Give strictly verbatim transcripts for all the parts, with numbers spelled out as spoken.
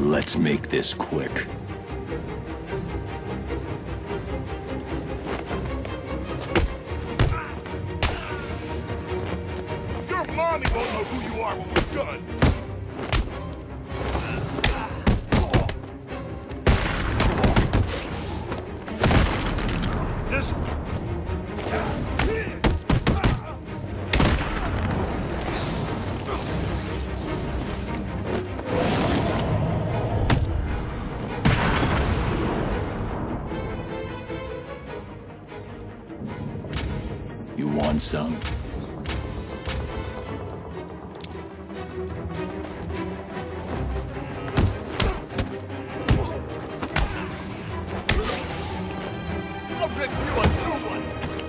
Let's make this quick. Your mommy won't know who you are when we're done. This... You want some? I'll rip you a new one!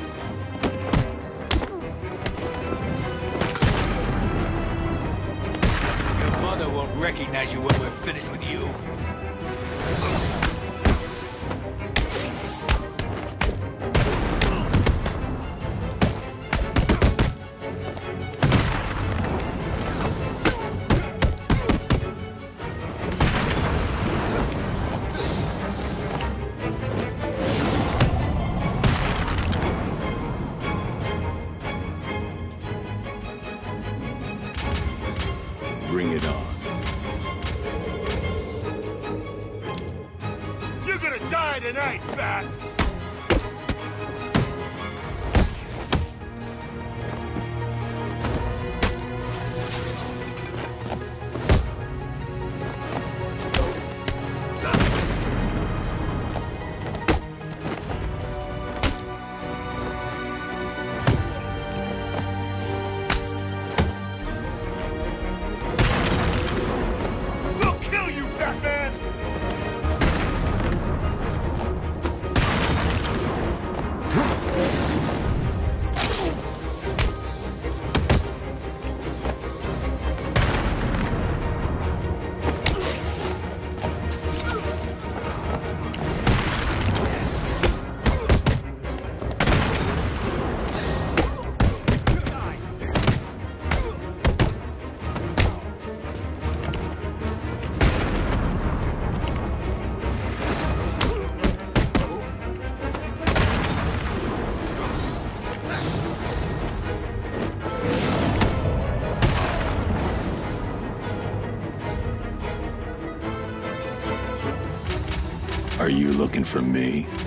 Your mother won't recognize you when we're finished with you. Bring it on. You're gonna die tonight, Bat! We'll kill you, Batman! Are you looking for me?